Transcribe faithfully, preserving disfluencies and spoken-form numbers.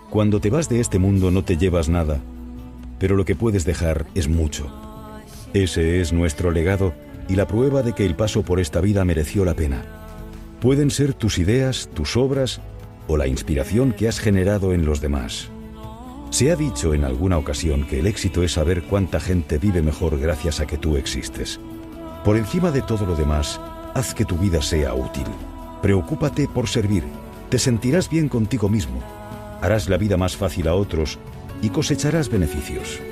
Cuando te vas de este mundo no te llevas nada, pero lo que puedes dejar es mucho. Ese es nuestro legado y la prueba de que el paso por esta vida mereció la pena. Pueden ser tus ideas, tus obras o la inspiración que has generado en los demás. Se ha dicho en alguna ocasión que el éxito es saber cuánta gente vive mejor gracias a que tú existes. Por encima de todo lo demás, haz que tu vida sea útil. Preocúpate por servir. Te sentirás bien contigo mismo. Harás la vida más fácil a otros y cosecharás beneficios.